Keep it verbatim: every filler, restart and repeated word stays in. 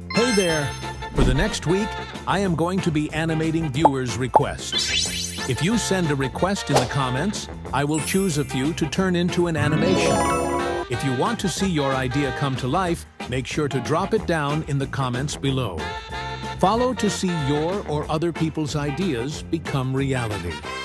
Hey there! For the next week, I am going to be animating viewers' requests. If you send a request in the comments, I will choose a few to turn into an animation. If you want to see your idea come to life, make sure to drop it down in the comments below. Follow to see your or other people's ideas become reality.